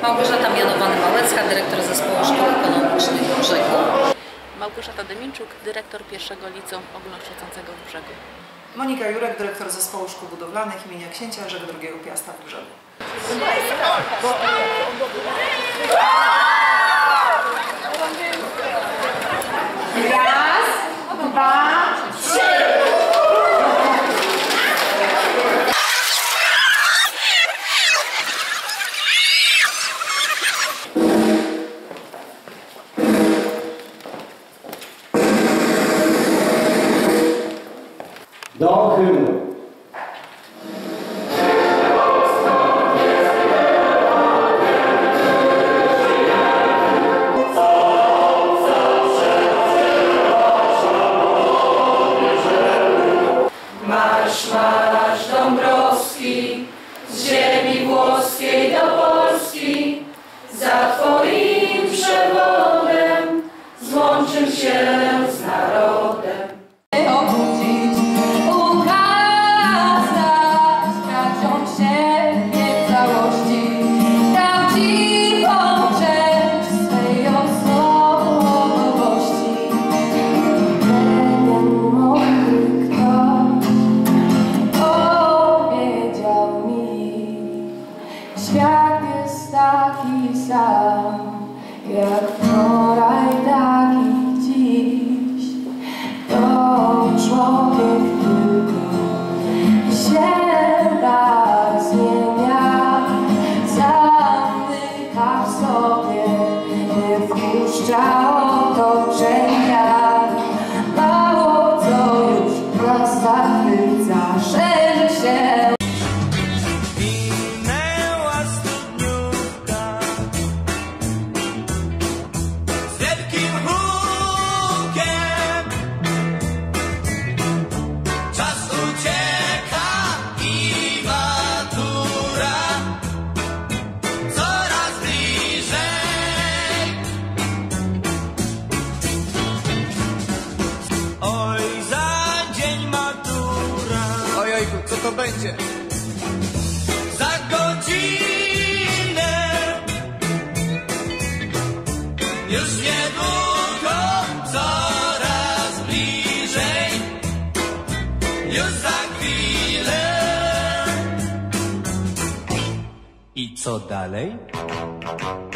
Małgorzata Mianowany-Małecka, dyrektor Zespołu Szkół Ekonomicznych w Brzegu. Małgorzata Demińczuk, dyrektor pierwszego liceum ogólnokształcącego w Brzegu. Monika Jurek, dyrektor Zespołu Szkół Budowlanych imienia Księcia Jerzego II Piasta w Brzegu. Raz, dwa, trzy! Do hymnu. Marsz, marsz Dąbrowski, z ziemi włoskiej do Polski, za Twoim przewodem złączył się z narodem. Obudzić, ukazać braciom siebie w całości, prawdziwą część swej osobowości. Pewien mądry ktoś powiedział mi, świat jest taki sam, jak wczoraj, tak i dziś. To człowiek tylko się tak zmienia, zamyka w sobie, nie wpuszcza otoczenia. Mało co już nas zachwyca, szerzy się. Minęła studniówka z wielkim hukiem. Czas ucieka i matura coraz bliżej. Oj, za dzień matura. Ojejku, co to będzie? Za godzinę, już niedługo, coraz bliżej, już za chwilę. I co dalej?